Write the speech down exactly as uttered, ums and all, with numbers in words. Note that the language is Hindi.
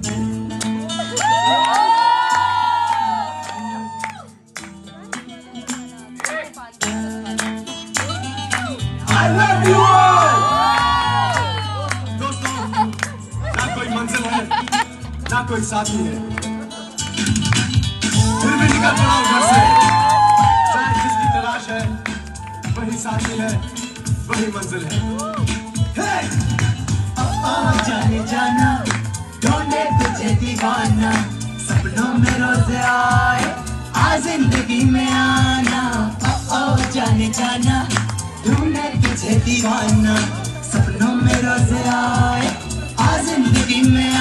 I love you all. दोस्तों, ना कोई मंजिल है, ना कोई साथी है, फिर भी निकल पड़ा हूँ घर से। शायद जिसकी तलाश है, वही साथी है, वही मंजिल है। Hey! ओ जाने जाना, ढूंढे तुझे दीवाना, सपनों में रोज आए, आ जिंदगी में आना। ओ जाने जाना, ढूंढे तुझे दीवाना, सपनों में रोज आए, आ जिंदगी में